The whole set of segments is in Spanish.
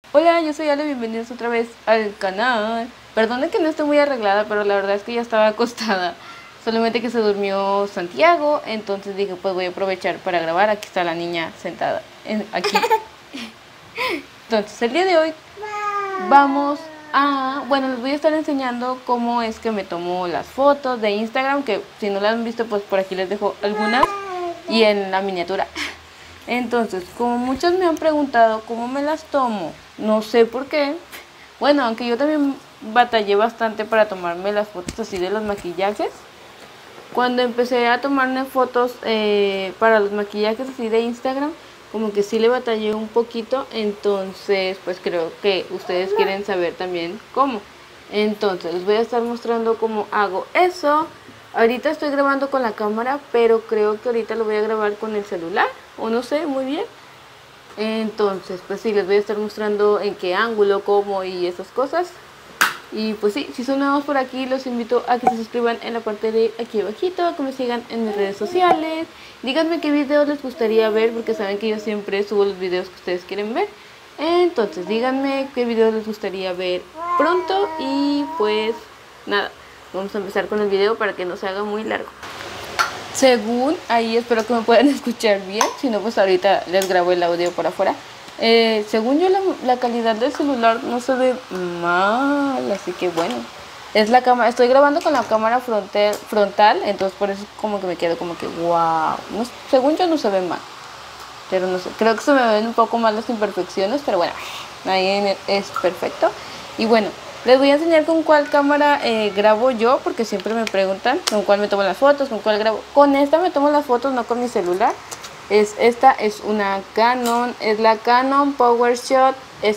Hola, yo soy Ale, bienvenidos otra vez al canal. Perdonen que no estoy muy arreglada, pero la verdad es que ya estaba acostada. Solamente que se durmió Santiago, entonces dije pues voy a aprovechar para grabar. Aquí está la niña sentada, aquí. Entonces el día de hoy vamos a... Bueno, les voy a estar enseñando cómo es que me tomo las fotos de Instagram, que si no las han visto pues por aquí les dejo algunas y en la miniatura. Entonces, como muchos me han preguntado cómo me las tomo, no sé por qué. Bueno, aunque yo también batallé bastante para tomarme las fotos así de los maquillajes. Cuando empecé a tomarme fotos para los maquillajes así de Instagram, como que sí le batallé un poquito. Entonces, pues creo que ustedes quieren saber también cómo. Entonces, les voy a estar mostrando cómo hago eso. Ahorita estoy grabando con la cámara, pero creo que ahorita lo voy a grabar con el celular, o no sé muy bien. Entonces, pues sí, les voy a estar mostrando en qué ángulo, cómo y esas cosas. Y pues sí, si son nuevos por aquí, los invito a que se suscriban en la parte de aquí abajito, a que me sigan en mis redes sociales. Díganme qué videos les gustaría ver, porque saben que yo siempre subo los videos que ustedes quieren ver. Entonces, díganme qué videos les gustaría ver pronto y pues nada, vamos a empezar con el video para que no se haga muy largo. Según ahí, espero que me puedan escuchar bien, si no pues ahorita les grabo el audio por afuera. Según yo la calidad del celular no se ve mal, así que bueno, es la cámara, estoy grabando con la cámara frontal, entonces por eso como que me quedo como que wow, no, según yo no se ve mal, pero no sé, creo que se me ven un poco mal las imperfecciones, pero bueno, ahí es perfecto. Y bueno, les voy a enseñar con cuál cámara grabo yo, porque siempre me preguntan con cuál me tomo las fotos, con cuál grabo. Con esta me tomo las fotos, no con mi celular. Esta es una Canon, es la Canon PowerShot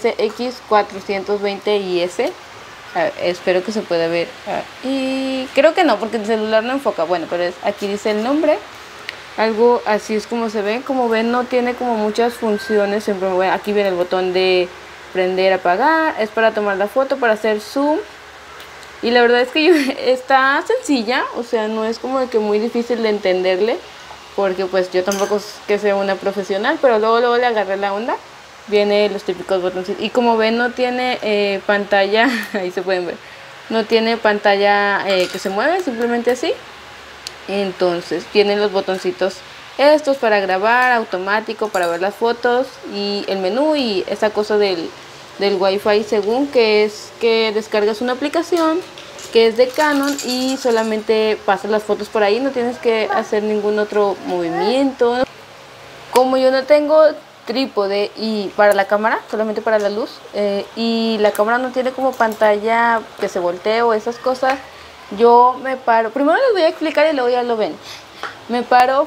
SX420 IS. Espero que se pueda ver. Y creo que no, porque el celular no enfoca. Bueno, pero aquí dice el nombre. Algo así es como se ve. Como ven, no tiene como muchas funciones. Siempre aquí viene el botón de prender, apagar. Es para tomar la foto, para hacer zoom. Y la verdad es que está sencilla. O sea, no es como que muy difícil de entenderle, porque pues yo tampoco es que sea una profesional, pero luego le agarré la onda. Viene los típicos botoncitos. Y como ven, no tiene pantalla. Ahí se pueden ver. No tiene pantalla que se mueve, simplemente así. Entonces tienen los botoncitos estos para grabar, automático para ver las fotos, y el menú y esa cosa del wifi, según que es que descargas una aplicación que es de Canon y solamente pasas las fotos por ahí, no tienes que hacer ningún otro movimiento. Como yo no tengo trípode y para la cámara, solamente para la luz, y la cámara no tiene como pantalla que se voltee o esas cosas, yo me paro, primero les voy a explicar y luego ya lo ven. Me paro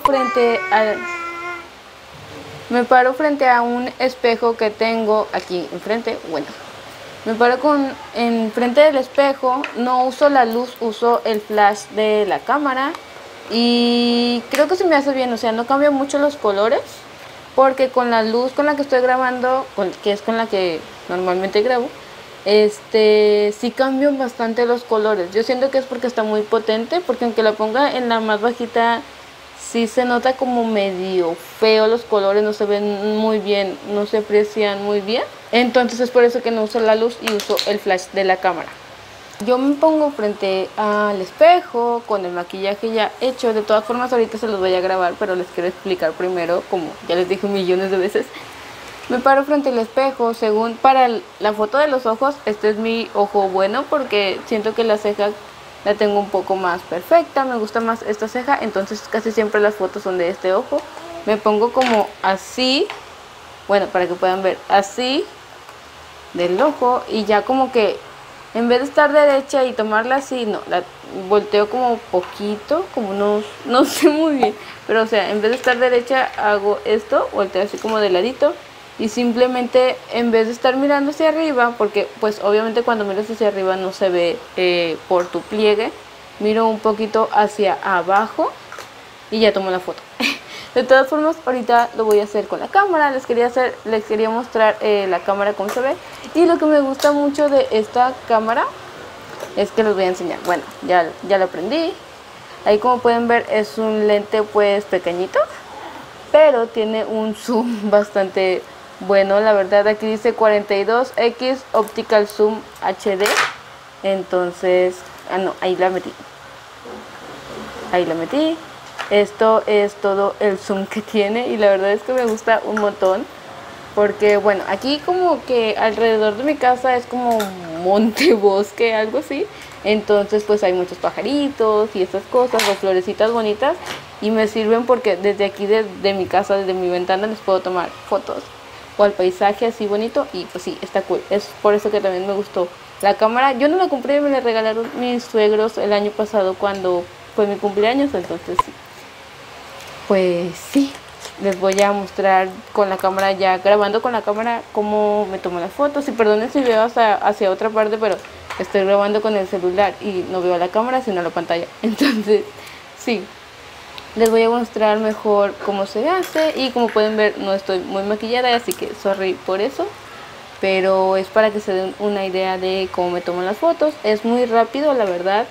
frente a un espejo que tengo aquí enfrente. Bueno, me paro enfrente del espejo, no uso la luz, uso el flash de la cámara y creo que se me hace bien, o sea, no cambia mucho los colores, porque con la luz con la que estoy grabando, que es con la que normalmente grabo, sí cambian bastante los colores. Yo siento que es porque está muy potente, porque aunque la ponga en la más bajita, sí se nota como medio feo los colores, no se ven muy bien, no se aprecian muy bien. Entonces es por eso que no uso la luz y uso el flash de la cámara. Yo me pongo frente al espejo con el maquillaje ya hecho. De todas formas ahorita se los voy a grabar, pero les quiero explicar primero, como ya les dije millones de veces. Me paro frente al espejo, según para la foto de los ojos, este es mi ojo bueno, porque siento que la ceja la tengo un poco más perfecta, me gusta más esta ceja, entonces casi siempre las fotos son de este ojo. Me pongo como así, bueno, para que puedan ver, así del ojo, y ya como que en vez de estar derecha y tomarla así, no, la volteo como poquito, como no sé muy bien, pero o sea, en vez de estar derecha hago esto, volteo así como de ladito. Y simplemente en vez de estar mirando hacia arriba, porque pues obviamente cuando miras hacia arriba no se ve por tu pliegue, miro un poquito hacia abajo y ya tomo la foto. De todas formas ahorita lo voy a hacer con la cámara, les quería mostrar la cámara cómo se ve. Y lo que me gusta mucho de esta cámara es que les voy a enseñar. Bueno, ya la prendí. Ahí como pueden ver es un lente pues pequeñito, pero tiene un zoom bastante Bueno, la verdad aquí dice 42x Optical Zoom HD. Entonces, no, ahí la metí. Ahí la metí. Esto es todo el zoom que tiene y la verdad es que me gusta un montón. Porque bueno, aquí como que alrededor de mi casa es como monte, bosque, algo así. Entonces pues hay muchos pajaritos y esas cosas o florecitas bonitas. Y me sirven porque desde aquí, desde mi casa, desde mi ventana les puedo tomar fotos. O al paisaje así bonito y pues sí, está cool. Es por eso que también me gustó la cámara. Yo no la compré, me la regalaron mis suegros el año pasado cuando fue mi cumpleaños. Entonces sí, pues sí. Les voy a mostrar con la cámara, ya grabando con la cámara, cómo me tomo las fotos. Y perdonen si veo hacia otra parte, pero estoy grabando con el celular y no veo la cámara sino la pantalla. Entonces, sí, les voy a mostrar mejor cómo se hace. Y como pueden ver, no estoy muy maquillada, así que sorry por eso. Pero es para que se den una idea de cómo me tomo las fotos. Es muy rápido, la verdad.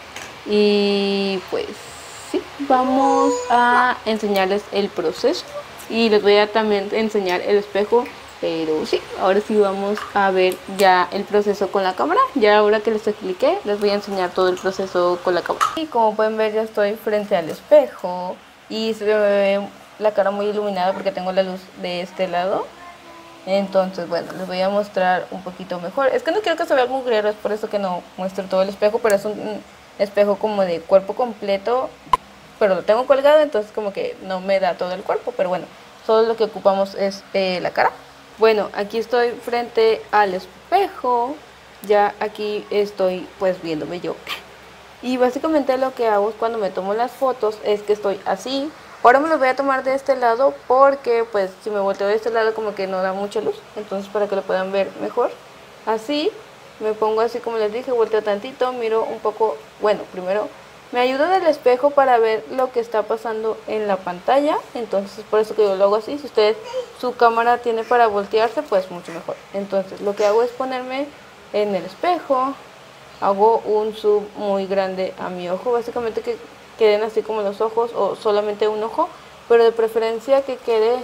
Y pues sí, vamos a enseñarles el proceso y les voy a también enseñar el espejo, pero sí, ahora sí vamos a ver ya el proceso con la cámara. Ya ahora que les expliqué, les voy a enseñar todo el proceso con la cámara. Y como pueden ver, ya estoy frente al espejo y se me ve la cara muy iluminada porque tengo la luz de este lado. Entonces, bueno, les voy a mostrar un poquito mejor. Es que no quiero que se vea mugrero, es por eso que no muestro todo el espejo, pero es un espejo como de cuerpo completo, pero lo tengo colgado, entonces como que no me da todo el cuerpo, pero bueno, solo lo que ocupamos es la cara. Bueno, aquí estoy frente al espejo, ya aquí estoy pues viéndome yo. Y básicamente lo que hago cuando me tomo las fotos es que estoy así. Ahora me lo voy a tomar de este lado porque pues si me volteo de este lado como que no da mucha luz. Entonces para que lo puedan ver mejor. Así, me pongo así como les dije, volteo tantito, miro un poco. Bueno, primero me ayuda del espejo para ver lo que está pasando en la pantalla. Entonces por eso que yo lo hago así. Si ustedes, su cámara tiene para voltearse, pues mucho mejor. Entonces lo que hago es ponerme en el espejo. Hago un zoom muy grande a mi ojo, básicamente que queden así como los ojos o solamente un ojo, pero de preferencia que quede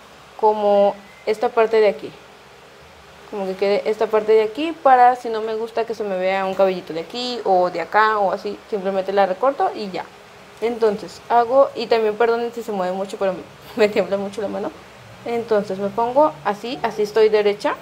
como esta parte de aquí, como que quede esta parte de aquí, para si no me gusta que se me vea un cabellito de aquí o de acá o así, simplemente la recorto y ya. Entonces hago, y también perdonen si se mueve mucho, pero me tiembla mucho la mano. Entonces me pongo así, así estoy derecha.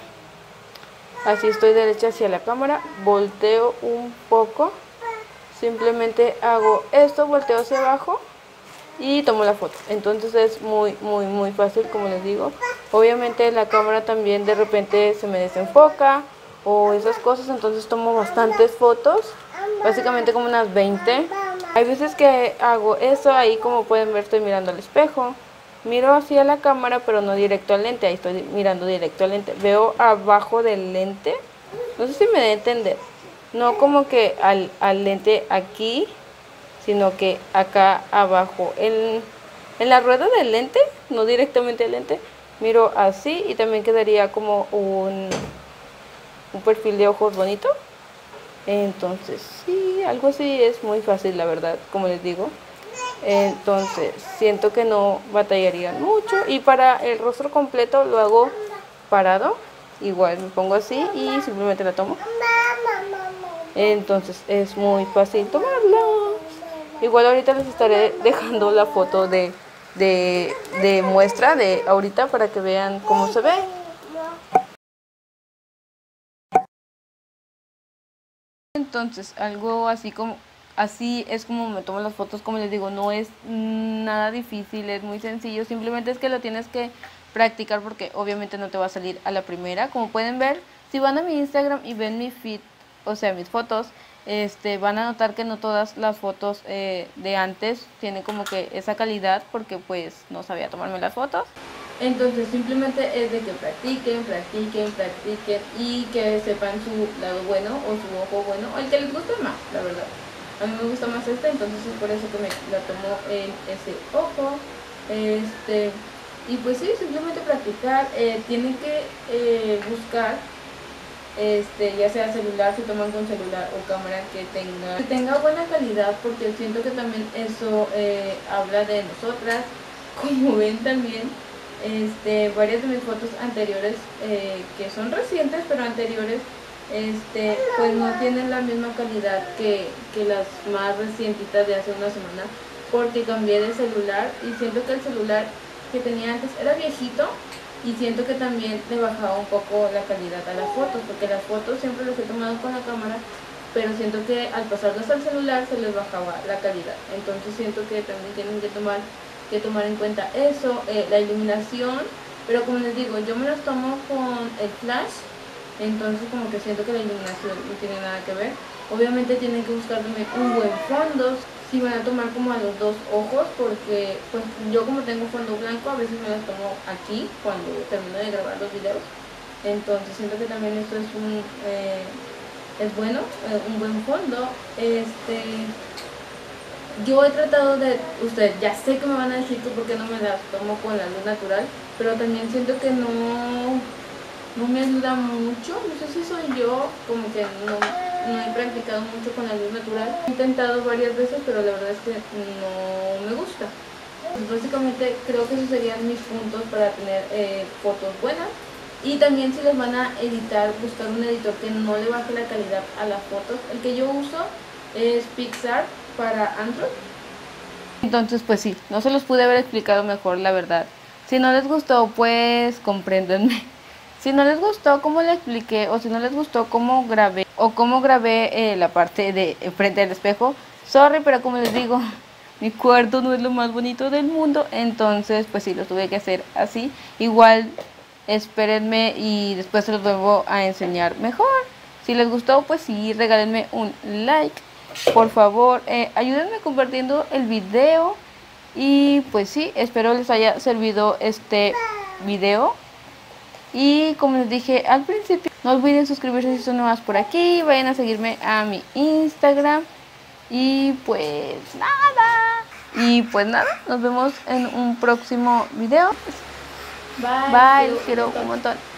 Así estoy derecha hacia la cámara, volteo un poco, simplemente hago esto, volteo hacia abajo y tomo la foto. Entonces es muy fácil, como les digo. Obviamente la cámara también de repente se me desenfoca o esas cosas, entonces tomo bastantes fotos, básicamente como unas 20. Hay veces que hago eso, ahí como pueden ver estoy mirando al espejo. Miro hacia la cámara, pero no directo al lente. Ahí estoy mirando directo al lente. Veo abajo del lente. No sé si me da a entender. No como que al lente aquí, sino que acá abajo. En la rueda del lente, no directamente al lente. Miro así y también quedaría como un perfil de ojos bonito. Entonces, sí, algo así es muy fácil, la verdad, como les digo. Entonces siento que no batallarían mucho. Y para el rostro completo lo hago parado, igual me pongo así y simplemente la tomo. Entonces es muy fácil tomarla. Igual ahorita les estaré dejando la foto de muestra de ahorita para que vean cómo se ve. Entonces algo así como así es como me tomo las fotos, como les digo, no es nada difícil, es muy sencillo, simplemente es que lo tienes que practicar porque obviamente no te va a salir a la primera. Como pueden ver, si van a mi Instagram y ven mi feed, o sea mis fotos, van a notar que no todas las fotos de antes tienen como que esa calidad porque pues no sabía tomarme las fotos. Entonces simplemente es de que practiquen y que sepan su lado bueno o su ojo bueno, o el que les guste más, la verdad. A mí me gusta más entonces es por eso que me la tomo en ese ojo. Y pues sí, simplemente practicar. Tienen que buscar, ya sea celular, si toman con celular o cámara que tenga buena calidad, porque siento que también eso habla de nosotras. Como ven también, varias de mis fotos anteriores, que son recientes pero anteriores, pues no tienen la misma calidad que las más recientitas de hace una semana, porque cambié de celular y siento que el celular que tenía antes era viejito y siento que también le bajaba un poco la calidad a las fotos, porque las fotos siempre las he tomado con la cámara, pero siento que al pasarlas al celular se les bajaba la calidad. Entonces siento que también tienen que tomar en cuenta eso, la iluminación, pero como les digo, yo me las tomo con el flash, entonces como que siento que la iluminación no tiene nada que ver. Obviamente tienen que buscarme un buen fondo, si van a tomar como a los dos ojos, porque pues yo como tengo fondo blanco a veces me las tomo aquí cuando termino de grabar los videos, entonces siento que también esto es bueno, un buen fondo. Yo he tratado de, ustedes ya sé que me van a decir que por qué no me las tomo con la luz natural, pero también siento que no me ayuda mucho, no sé si soy yo, como que no he practicado mucho con la luz natural. He intentado varias veces, pero la verdad es que no me gusta. Pues básicamente creo que esos serían mis puntos para tener fotos buenas. Y también si les van a editar, buscar un editor que no le baje la calidad a las fotos. El que yo uso es PicsArt para Android. Entonces pues sí, no se los pude haber explicado mejor, la verdad. Si no les gustó, pues compréndanme. Si no les gustó cómo le expliqué, o si no les gustó cómo grabé, la parte de enfrente del espejo, sorry, pero como les digo, mi cuarto no es lo más bonito del mundo, entonces pues sí, lo tuve que hacer así. Igual espérenme y después se los vuelvo a enseñar mejor. Si les gustó, pues sí, regálenme un like, por favor, ayúdenme compartiendo el video. Y pues sí, espero les haya servido este video. Y como les dije al principio, no olviden suscribirse si son nuevas por aquí, vayan a seguirme a mi Instagram. Y pues nada, nos vemos en un próximo video. Bye, los quiero un montón.